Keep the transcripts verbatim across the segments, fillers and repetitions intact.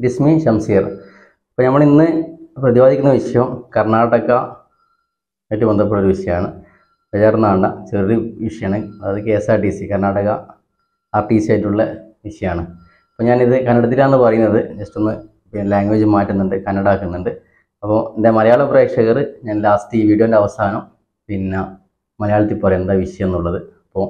It is me, Shamsir. So, we are going to Karnataka. Karnataka is one of the Vishyan. We are going to K S R T C, Karnataka R T C Vishyan. So, I am going to just language Kannada. So, the Malayalam pressure and last video and Avasano in Malayalati Parenda Vishyan.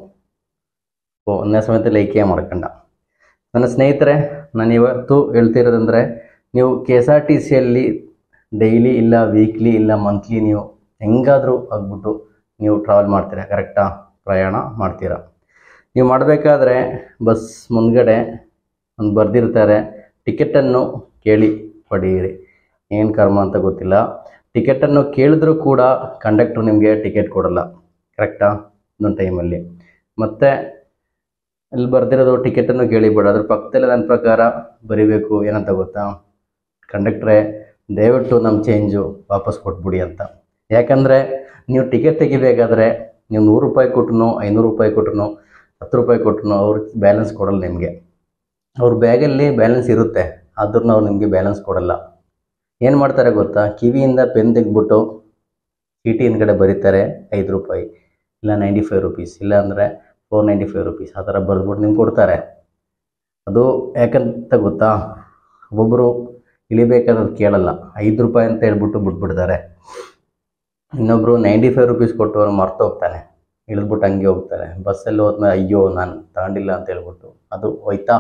So, that's why I like it. ನನ್ನ ಸ್ನೇಹಿತರೆ ನಾನು ಇವತ್ತು ಹೇಳ್ತಿರೋದಂದ್ರೆ ನೀವು K S R T C ಅಲ್ಲಿ daily ಇಲ್ಲ weekly ಇಲ್ಲ monthly ನೀವು ಹೆಂಗಾದರೂ ಆಗ್ಬಿಟ್ಟು ನೀವು ಟ್ರಾವೆಲ್ ಮಾಡ್ತೀರಾ ಕರೆಕ್ಟಾ ಪ್ರಯಾಣ ಮಾಡ್ತೀರಾ ನೀವು ಮಾಡಬೇಕಾದ್ರೆ ಬಸ್ ಮುಂದ್ಗಡೆ ಒಂದು ಬರ್ದಿರ್ತಾರೆ ಟಿಕೆಟ್ ಅನ್ನು ಕೇಳಿ ಪಡೆಯಿರಿ ಏನು ಕರ್ಮ ಅಂತ ಗೊತ್ತಿಲ್ಲ ಟಿಕೆಟ್ ಅನ್ನು ಕೇಳಿದ್ರು ಕೂಡ ಕಂಡಕ್ಟರ್ ನಿಮಗೆ ಟಿಕೆಟ್ ಕೊಡಲ್ಲ ಕರೆಕ್ಟಾ ಒಂದು ಟೈಮ್ ಅಲ್ಲಿ ಮತ್ತೆ ಅಲ್ಲಿ ಬರ್ದಿರೋದು ಟಿಕೆಟ್ ಅನ್ನು ಕೇಳಿಬಿಡ ಅದ್ರ ಪಕ್ಕದಲ್ಲಿ ನನ್ನ ಪ್ರಕಾರ ಬರಿಬೇಕು ಏನಂತ ಗೊತ್ತಾ ಕಂಡಕ್ಟ್ರೇ ದಯವಿಟ್ಟು ನಮ್ಮ ಚೇಂಜು ವಾಪಸ್ ಕೊಟ್ಬಿಡಿ ಅಂತ ಯಾಕಂದರೆ ನೀವು ಟಿಕೆಟ್ ತೆಗಿಬೇಕಾದ್ರೆ ನೀವು ನೂರು ರೂಪಾಯಿ ಕೊಟ್ಟರು ಐನೂರು ರೂಪಾಯಿ ಕೊಟ್ಟರು ಹತ್ತು ರೂಪಾಯಿ ಕೊಟ್ಟರು ಅವ್ರು ಬ್ಯಾಲೆನ್ಸ್ ಕೊಡಲ್ಲ ನಿಮಗೆ ಅವ್ರ ಬ್ಯಾಗಲ್ಲಿ ಬ್ಯಾಲೆನ್ಸ್ ಇರುತ್ತೆ ಆದ್ರೂ ಅವ್ರು ನಿಮಗೆ ಬ್ಯಾಲೆನ್ಸ್ ಕೊಡಲ್ಲ ಏನು ಮಾಡ್ತಾರೆ ಗೊತ್ತಾ ಕಿವಿಯಿಂದ ಪೆನ್ ತೆಗೆದ್ಬಿಟ್ಟು ಚೀಟಿ ಹಿಂದ್ಗಡೆ ಬರೀತಾರೆ ಐದು ರೂಪಾಯಿ ಇಲ್ಲ ನೈಂಟಿ ಫೈವ್ ರುಪೀಸ್ ಇಲ್ಲ ಅಂದರೆ ಫೋರ್ ನೈಂಟಿ ಫೈವ್ ರುಪೀಸ್ ಆ ಥರ ಬರೆದ್ಬಿಟ್ಟು ನಿಮ್ಗೆ ಕೊಡ್ತಾರೆ ಅದು ಯಾಕಂತ ಗೊತ್ತಾ ಒಬ್ಬೊಬ್ಬರು ಇಳಿಬೇಕಾದ್ರೆ ಕೇಳಲ್ಲ ಐದು ರೂಪಾಯಿ ಅಂತ ಹೇಳ್ಬಿಟ್ಟು ಬಿಟ್ಬಿಡ್ತಾರೆ ಇನ್ನೊಬ್ಬರು ನೈಂಟಿ ಫೈವ್ ರುಪೀಸ್ ಕೊಟ್ಟವರು ಮರ್ತು ಹೋಗ್ತಾನೆ ಇಳಿದ್ಬಿಟ್ಟು ಹಂಗೆ ಹೋಗ್ತಾರೆ ಬಸ್ಸಲ್ಲಿ ಹೋದ್ಮೇಲೆ ಅಯ್ಯೋ ನಾನು ತಗೊಂಡಿಲ್ಲ ಅಂತ ಹೇಳ್ಬಿಟ್ಟು ಅದು ಹೋಯ್ತಾ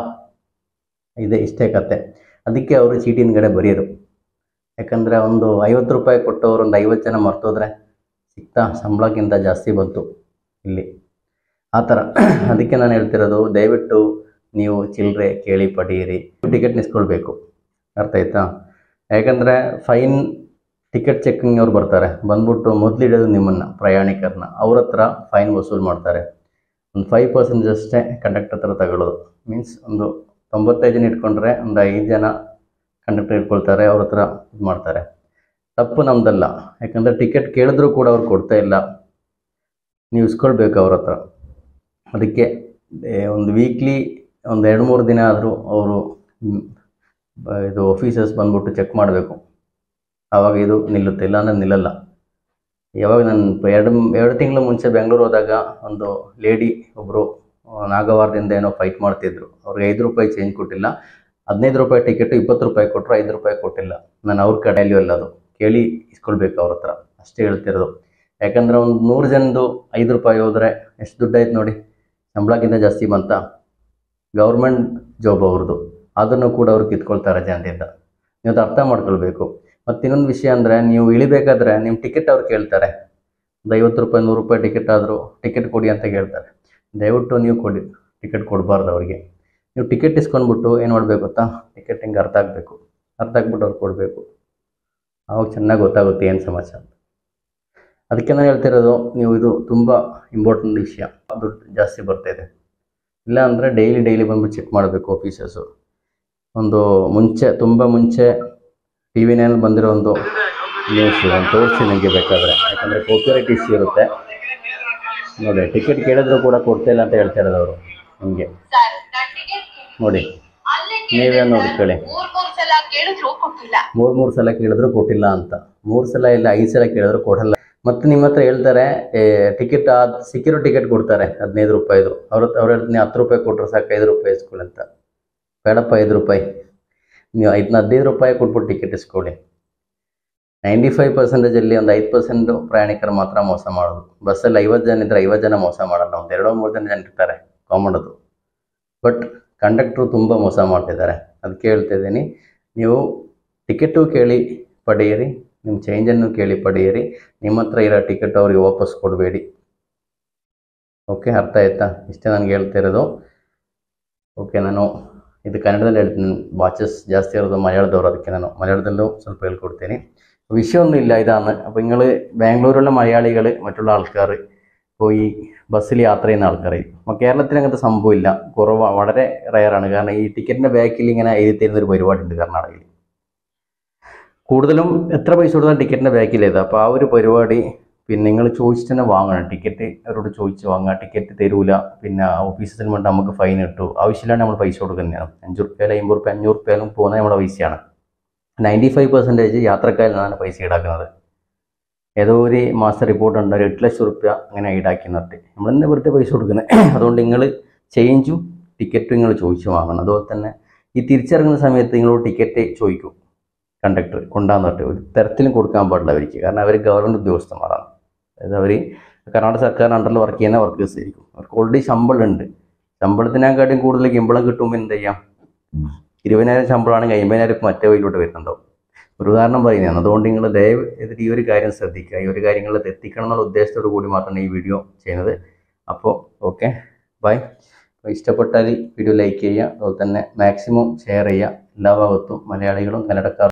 ಇದೆ ಇಷ್ಟೇ ಕತೆ ಅದಕ್ಕೆ ಅವರು ಚೀಟಿ ಹಿಂದ್ಗಡೆ ಬರೆಯೋರು ಯಾಕಂದರೆ ಒಂದು ಐವತ್ತು ರೂಪಾಯಿ ಕೊಟ್ಟವರು ಒಂದು ಐವತ್ತು ಜನ ಮರ್ತೋದ್ರೆ ಸಿಗ್ತಾ ಸಂಬಳಕ್ಕಿಂತ ಜಾಸ್ತಿ ಬಂತು ಇಲ್ಲಿ ಆ ಥರ ಅದಕ್ಕೆ ನಾನು ಹೇಳ್ತಿರೋದು ದಯವಿಟ್ಟು ನೀವು ಚಿಲ್ಲರೆ ಕೇಳಿ ಪಡೆಯಿರಿ ಟಿಕೆಟ್ ನಿಸ್ಕೊಳ್ಬೇಕು ಅರ್ಥ ಆಯ್ತಾ ಯಾಕಂದರೆ ಫೈನ್ ಟಿಕೆಟ್ ಚೆಕಿಂಗ್ ಅವ್ರು ಬರ್ತಾರೆ ಬಂದ್ಬಿಟ್ಟು ಮೊದಲು ಇಡೋದು ನಿಮ್ಮನ್ನು ಪ್ರಯಾಣಿಕರನ್ನ ಅವ್ರ ಹತ್ರ ಫೈನ್ ವಸೂಲು ಮಾಡ್ತಾರೆ ಒಂದು ಫೈವ್ ಪರ್ಸೆಂಟ್ ಅಷ್ಟೇ ಕಂಡಕ್ಟರ್ ಹತ್ರ ತಗೊಳ್ಳೋದು ಮೀನ್ಸ್ ಒಂದು ತೊಂಬತ್ತೈದು ಜನ ಇಟ್ಕೊಂಡ್ರೆ ಒಂದು ಐದು ಜನ ಕಂಡಕ್ಟರ್ ಇಟ್ಕೊಳ್ತಾರೆ ಅವ್ರ ಹತ್ರ ಇದು ಮಾಡ್ತಾರೆ ತಪ್ಪು ನಮ್ಮದಲ್ಲ ಯಾಕಂದರೆ ಟಿಕೆಟ್ ಕೇಳಿದ್ರೂ ಕೂಡ ಅವ್ರು ಕೊಡ್ತಾ ಇಲ್ಲ ನೀವು ಇಸ್ಕೊಳ್ಬೇಕು ಅವ್ರ ಹತ್ರ ಅದಕ್ಕೆ ಒಂದು ವೀಕ್ಲಿ ಒಂದು ಎರಡು ಮೂರು ದಿನ ಆದರೂ ಅವರು ಇದು ಆಫೀಸರ್ಸ್ ಬಂದ್ಬಿಟ್ಟು ಚೆಕ್ ಮಾಡಬೇಕು ಆವಾಗ ಇದು ನಿಲ್ಲುತ್ತೆ ಇಲ್ಲ ಅಂದರೆ ನಿಲ್ಲಲ್ಲ ಯಾವಾಗ ನಾನು ಎರಡು ಎರಡು ತಿಂಗಳ ಮುಂಚೆ ಬೆಂಗಳೂರು ಹೋದಾಗ ಒಂದು ಲೇಡಿ ಒಬ್ಬರು ನಾಗವಾರದಿಂದ ಏನೋ ಫೈಟ್ ಮಾಡ್ತಿದ್ರು ಅವ್ರಿಗೆ ಐದು ರೂಪಾಯಿ ಚೇಂಜ್ ಕೊಟ್ಟಿಲ್ಲ ಹದಿನೈದು ರೂಪಾಯಿ ಟಿಕೆಟು ಇಪ್ಪತ್ತು ರೂಪಾಯಿ ಕೊಟ್ಟರು ಐದು ರೂಪಾಯಿ ಕೊಟ್ಟಿಲ್ಲ ನಾನು ಅವ್ರ ಕಡೆಯಲ್ಲೂ ಅಲ್ಲ ಅದು ಕೇಳಿ ಇಸ್ಕೊಳ್ಬೇಕು ಅವ್ರ ಹತ್ರ ಅಷ್ಟೇ ಹೇಳ್ತಿರೋದು ಯಾಕಂದರೆ ಒಂದು ನೂರು ಜನದ್ದು ಐದು ರೂಪಾಯಿ ಹೋದರೆ ಎಷ್ಟು ದುಡ್ಡಾಯ್ತು ನೋಡಿ ಸಂಬಳಕ್ಕಿಂತ ಜಾಸ್ತಿ ಬಂತ ಗೌರ್ಮೆಂಟ್ ಜಾಬ್ ಅವ್ರದ್ದು ಅದನ್ನು ಕೂಡ ಅವ್ರು ಕಿತ್ಕೊಳ್ತಾರೆ ಜನರಿಂದ ನೀವು ಅರ್ಥ ಮಾಡ್ಕೊಳ್ಬೇಕು ಮತ್ತು ಇನ್ನೊಂದು ವಿಷಯ ಅಂದರೆ ನೀವು ಇಳಿಬೇಕಾದ್ರೆ ನಿಮ್ಮ ಟಿಕೆಟ್ ಅವ್ರು ಕೇಳ್ತಾರೆ ಒಂದು ಐವತ್ತು ರೂಪಾಯಿ ನೂರು ರೂಪಾಯಿ ಟಿಕೆಟ್ ಆದರೂ ಟಿಕೆಟ್ ಕೊಡಿ ಅಂತ ಕೇಳ್ತಾರೆ ದಯವಿಟ್ಟು ನೀವು ಕೊಡಿ ಟಿಕೆಟ್ ಕೊಡಬಾರ್ದು ಅವ್ರಿಗೆ ನೀವು ಟಿಕೆಟ್ ಇಸ್ಕೊಂಡ್ಬಿಟ್ಟು ಏನು ಮಾಡಬೇಕು ಗೊತ್ತಾ ಟಿಕೆಟ್ ಹಿಂಗೆ ಅರ್ಥ ಆಗಬೇಕು ಅರ್ಥ ಆಗ್ಬಿಟ್ಟು ಅವ್ರು ಕೊಡಬೇಕು ಅವಾಗ ಚೆನ್ನಾಗಿ ಗೊತ್ತಾಗುತ್ತೆ ಏನು ಸಮಾಚಾರ ಅದಕ್ಕೆ ನಾನು ಹೇಳ್ತಿರೋದು ನೀವು ಇದು ತುಂಬ ಇಂಪಾರ್ಟೆಂಟ್ ವಿಷಯ ದುಡ್ಡು ಜಾಸ್ತಿ ಬರ್ತಾಯಿದೆ ಇಲ್ಲ ಅಂದರೆ ಡೈಲಿ ಡೈಲಿ ಬಂದ್ಬಿಟ್ಟು ಚೆಕ್ ಮಾಡಬೇಕು ಆಫೀಸರ್ಸು ಒಂದು ಮುಂಚೆ ತುಂಬ ಮುಂಚೆ ಟಿ ವಿನಲ್ಲಿ ಬಂದಿರೋ ಒಂದು ನ್ಯೂಸ್ ಒಂದು ತೋರಿಸಿ ನನಗೆ ಬೇಕಾದರೆ ಯಾಕಂದರೆ ಕಾಪಿರೈಟ್ ಇಶ್ಯೂ ಇರುತ್ತೆ ನೋಡಿ ಟಿಕೆಟ್ ಕೇಳಿದ್ರು ಕೂಡ ಕೊಡ್ತಾಯಿಲ್ಲ ಅಂತ ಹೇಳ್ತಾ ಇರೋದು ಅವರು ನಿಮಗೆ ನೋಡಿ ನೀವೇ ನೋಡ್ಕೊಳ್ಳಿ ಮೂರು ಮೂರು ಸಲ ಕೇಳಿದ್ರು ಕೊಟ್ಟಿಲ್ಲ ಅಂತ ಮೂರು ಸಲ ಇಲ್ಲ ಐದು ಸಲ ಕೇಳಿದ್ರು ಕೊಡಲ್ಲ ಮತ್ತು ನಿಮ್ಮ ಹತ್ರ ಹೇಳ್ತಾರೆ ಟಿಕೆಟ್ ಅದು ಸಿಕ್ಕಿರೋ ಟಿಕೆಟ್ ಕೊಡ್ತಾರೆ ಹದಿನೈದು ರೂಪಾಯಿದು ಅವ್ರ ಅವ್ರು ಹೇಳ್ತೀನಿ ಹತ್ತು ರೂಪಾಯಿ ಕೊಟ್ಟರು ಸಾಕು ಐದು ರೂಪಾಯಿ ಇಸ್ಕೊಳ್ಳಿ ಅಂತ ಬೇಡಪ್ಪ ಐದು ರೂಪಾಯಿ ನೀವು ಐದನ್ನ ಹದಿನೈದು ರೂಪಾಯಿ ಕೊಟ್ಬಿಟ್ಟು ಟಿಕೆಟ್ ಇಸ್ಕೊಳ್ಳಿ ನೈಂಟಿ ಫೈವ್ ಪರ್ಸೆಂಟೇಜಲ್ಲಿ ಒಂದು ಐದು ಪರ್ಸೆಂಟು ಪ್ರಯಾಣಿಕರು ಮಾತ್ರ ಮೋಸ ಮಾಡೋದು ಬಸ್ಸಲ್ಲಿ ಐವತ್ತು ಜನ ಇದ್ದರೆ ಐವತ್ತು ಜನ ಮೋಸ ಮಾಡಲ್ಲ ಒಂದು ಎರಡೋ ಮೂರು ಜನ ಜನ ಇರ್ತಾರೆ ಕಾಮನ್ ಅದು ಬಟ್ ಕಂಡಕ್ಟ್ರು ತುಂಬ ಮೋಸ ಮಾಡ್ತಿದ್ದಾರೆ ಅದಕ್ಕೆ ಹೇಳ್ತಾ ಇದ್ದೀನಿ ನೀವು ಟಿಕೆಟು ಕೇಳಿ ಪಡೆಯಿರಿ ನಿಮ್ಮ ಚೇಂಜನ್ನು ಕೇಳಿ ಪಡೆಯಿರಿ ನಿಮ್ಮ ಹತ್ರ ಇರೋ ಟಿಕೆಟ್ ಅವ್ರಿಗೆ ವಾಪಸ್ ಕೊಡಬೇಡಿ ಓಕೆ ಅರ್ಥ ಆಯ್ತಾ ಇಷ್ಟೇ ನನಗೆ ಹೇಳ್ತಾ ಇರೋದು ಓಕೆ ನಾನು ಇದು ಕನ್ನಡದಲ್ಲಿ ಹೇಳ್ತೀನಿ ವಾಚಸ್ ಜಾಸ್ತಿ ಇರೋದು ಮಲಯಾಳದವರು ಅದಕ್ಕೆ ನಾನು മലയാളത്തിലും ಸ್ವಲ್ಪ ಹೇಳ್ಕೊಡ್ತೀನಿ വിഷയമൊന്നും ഇല്ല ഇതാണ് അപ്പോൾ നിങ്ങൾ ബാംഗ്ലൂരിലുള്ള മലയാളികൾ മറ്റുള്ള ആൾക്കാർ പോയി ബസ്സിൽ യാത്ര ചെയ്യുന്ന ആൾക്കാർ അപ്പോൾ കേരളത്തിൽ അങ്ങനത്തെ സംഭവമില്ല കുറവ് വളരെ റയറാണ് കാരണം ഈ ടിക്കറ്റിൻ്റെ ബാക്കിൽ ഇങ്ങനെ എഴുതി തരുന്ന ഒരു പരിപാടിയുണ്ട് കർണാടകയിൽ കൂടുതലും എത്ര പൈസ കൊടുത്താൽ ടിക്കറ്റിൻ്റെ ബാക്കിൽ എഴുതാം അപ്പോൾ ആ ഒരു പരിപാടി പിന്നെ നിങ്ങൾ ചോദിച്ചിട്ട് തന്നെ വാങ്ങണം. ടിക്കറ്റ് അവരോട് ചോദിച്ച് വാങ്ങുക. ടിക്കറ്റ് തരൂല, പിന്നെ ഓഫീസിൽ വേണ്ട നമുക്ക് ഫൈൻ കിട്ടും. ആവശ്യമില്ലാണ്ട് നമ്മൾ പൈസ കൊടുക്കുന്നതാണ്. അഞ്ച് റുപ്യാലും അമ്പത് റുപ്യ അഞ്ഞൂറ് റുപ്യാലും പോകുന്നത് നമ്മുടെ പൈസയാണ്. നയൻറ്റി ഫൈവ് പെർസെൻറ്റേജ് യാത്രക്കാരിൽ നിന്നാണ് പൈസ ഈടാക്കുന്നത്. ഏതോ ഒരു മാസം റിപ്പോർട്ട് ഉണ്ട്, ഒരു എട്ട് ലക്ഷം റുപ്യ അങ്ങനെ ഈടാക്കിയെന്നിട്ട് നമ്മൾ തന്നെ വെറുതെ പൈസ കൊടുക്കുന്നത്. അതുകൊണ്ട് നിങ്ങൾ ചേഞ്ചും ടിക്കറ്റും നിങ്ങൾ ചോദിച്ച് വാങ്ങണം. അതുപോലെ തന്നെ ഈ തിരിച്ചിറങ്ങുന്ന സമയത്ത് നിങ്ങളോട് ടിക്കറ്റ് ചോദിക്കും കണ്ടക്ടർ കൊണ്ടാന്നിട്ട്. ഒരു തരത്തിലും കൊടുക്കാൻ പാടില്ല അവർക്ക്. കാരണം അവർ ഗവൺമെൻറ് ഉദ്യോഗസ്ഥന്മാരാണ്. അതായത് അവർ കർണാടക സർക്കാരിന് അണ്ടറിൽ വർക്ക് ചെയ്യുന്ന വർക്കേഴ്സ് ആയിരിക്കും. അവർക്ക് ഓൾറെഡി ശമ്പളം ഉണ്ട്. ശമ്പളത്തിനെക്കാട്ടും കൂടുതൽ ശമ്പളം കിട്ടുമ്പോൾ എന്ത് ചെയ്യാം, ഇരുപതിനായിരം ശമ്പളമാണെങ്കിൽ അമ്പതിനായിരം മറ്റേ വഴിയിലോട്ട് വരുന്നുണ്ടാവും. ഒരു ഉദാഹരണം പറയുന്നതാണ്. അതുകൊണ്ട് നിങ്ങൾ ദയവ് ചെയ്തിട്ട് ഈ ഒരു കാര്യം ശ്രദ്ധിക്കുക. ഈ ഒരു കാര്യങ്ങളിൽ എത്തിക്കണം എന്നുള്ള ഉദ്ദേശത്തോടു കൂടി മാത്രമാണ് ഈ വീഡിയോ ചെയ്യുന്നത്. അപ്പോൾ ഓക്കെ, ബൈ. ഇഷ്ടപ്പെട്ടാൽ വീഡിയോ ലൈക്ക് ചെയ്യുക. അതുപോലെ തന്നെ മാക്സിമം ഷെയർ ചെയ്യുക. എല്ലാ ഭാഗത്തും മലയാളികളും കന്നഡക്കാർ